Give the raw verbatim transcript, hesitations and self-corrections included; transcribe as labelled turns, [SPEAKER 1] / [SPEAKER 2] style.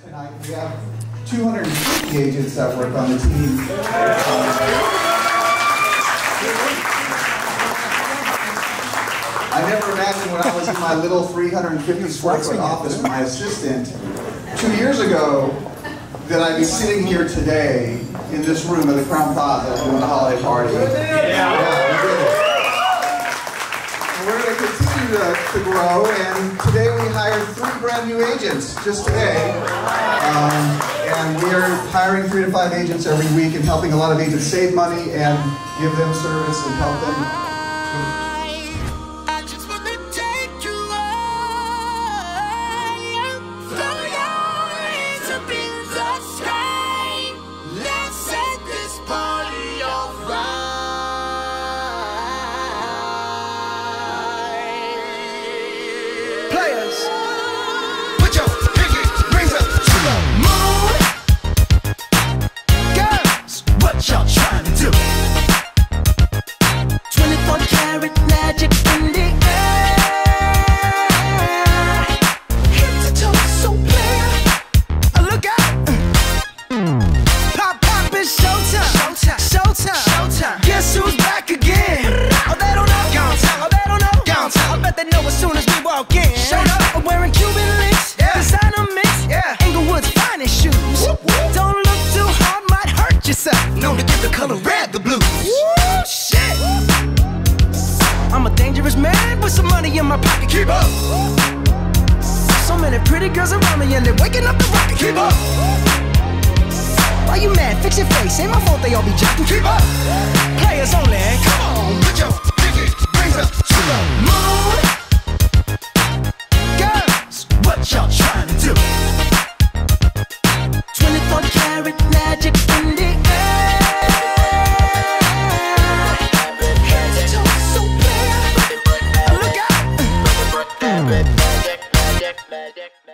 [SPEAKER 1] Tonight we have two hundred fifty agents that work on the team. I never imagined when I was in my little three hundred fifty square foot office with my assistant two years ago that I'd be sitting here today in this room at the Crown Plaza doing the holiday party. Yeah, yeah, we did it. And we're going to continue to, to grow, and today we hired three brand new agents just today. Um, and we are hiring three to five agents every week and helping a lot of agents save money and give them service and help them.
[SPEAKER 2] Players, put your pinky rings up to the moon. Girls, what y'all trying to do? twenty-four karat magic in the air. Head to toe, so clear. Oh, look out! Pop, pop, it's showtime. Showtime, showtime, showtime. Guess who's back again? Oh, they don't know. Gone time. Oh, they don't know. Gone time. I bet they know as soon as we walk in. Showed up. I'm wearing Cuban links, yeah. Designer mix, yeah. Inglewood's finest shoes. Whoop, whoop. Don't look too hard, might hurt yourself. Known to give the color red the blues. Woo, shit. I'm a dangerous man with some money in my pocket. Keep up. So many pretty girls around me and they're waking up the rocket. Keep up. Why you mad? Fix your face. Ain't my fault they all be jocking. Keep up. Players only. Come on, put your pinky rings up to the moon. What y'all trying to do? twenty-four karat magic in the air. Head to toe, so clear. Look out!